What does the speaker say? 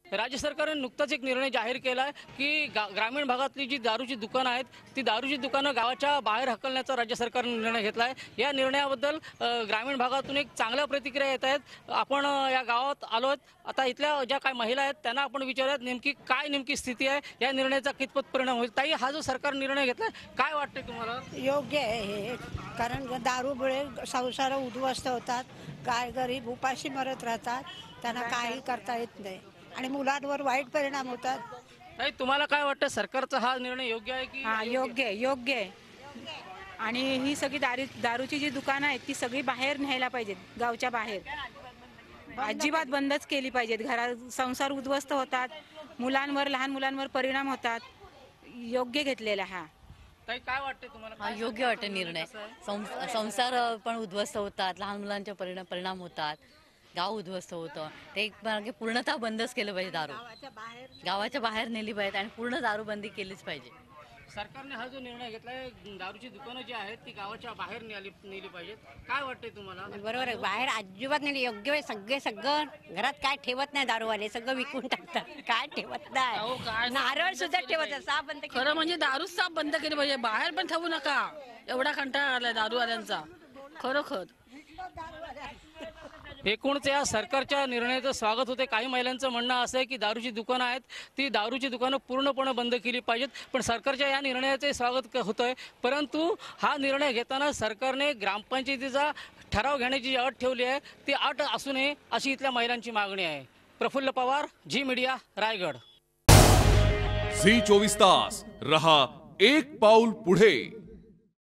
राज्य सरकारने नुकताच एक निर्णय जाहीर केला आहे की ग्रामीण भागातली जी दारूची दुकानं आहेत ती दारूची दुकानं गावाच्या बाहेर हकलण्याचा राज्य सरकारने निर्णय घेतला आहे। या निर्णयाबद्दल ग्रामीण भागातून एक चांगल्या प्रतिक्रिया येत आहेत। आपण या गावात आलो आहोत। आता इथल्या ज्या काही महिला आहेत त्यांना आपण विचारूयात नेमकी स्थिती आहे, या निर्णयाचा कितपत परिणाम होईल। ताई, हा जो सरकार निर्णय घेतलाय काय वाटतंय तुम्हाला? योग्य आहे हे, कारण दारूमुळे संसार उद्ध्वस्त होतात, काय गरीब उपाशी मरत राहतात, त्यांना काही करता येत नाही आणि मुलांवर वाईट परिणाम होतात। ताई, तुम्हाला काय वाटतं, सरकारचा हा निर्णय योग्य आहे की? हा, योग्य आहे। आणि ही सगळी दारूची जी दुकानं आहेत ती सगळी बाहेर न्यायला पाहिजेत, गावच्या बाहेर अजिबात बंदच केली पाहिजेत। घरात संसार उद्ध्वस्त होतात, लहान मुलांवर परिणाम होतात। योग्य घेतलेला हा। ताई, काय वाटतं तुम्हाला? हा, योग्य वाटतं निर्णय। संसार पण उद्ध्वस्त होतात, लहान मुलांचे परिणाम होतात, गाव उद्ध्वस्त होतं। ते मार्गे पूर्णतः बंदच केलं पाहिजे। दारू गावाच्या बाहेर नेली पाहिजे आणि पूर्ण दारूबंदी केलीच पाहिजे। सरकारने हा जो निर्णय घेतलाय, दारूची दुकानं जी आहेत ती गावाच्या बाहेर नेली पाहिजेत, काय वाटतंय तुम्हाला? बरोबर आहे, बाहेर अजिबात नाही, योग्य आहे। सगळं घरात काय ठेवत नाही, दारूवाले सगळं विकून टाकतात, काय ठेवत नाही, नारळ सुद्धा ठेवत नाही। साफ बंद खरं म्हणजे दारू साफ बंद केली पाहिजे, बाहेर पण ठेवू नका। एवढा कंटाळा आलाय दारूवाल्यांचा, खरोखर। एकूणच या सरकारच्या निर्णयाचं स्वागत होते। काही महिलांचं म्हणणं असं आहे की दारूची दुकानं आहेत ती दारूची दुकानं पूर्णपणे बंद केली पाहिजेत, पण सरकारच्या या निर्णयाचे स्वागत होतंय। परंतु हा निर्णय घेताना सरकारने ग्रामपंचायतीचा ठराव घेण्याची जी अट ठेवली आहे ती अट असू नये अशी इथल्या महिलांची मागणी आहे। प्रफुल्ल पवार, झी मीडिया, रायगड। झी 24 तास रहा एक पाऊल पुढे।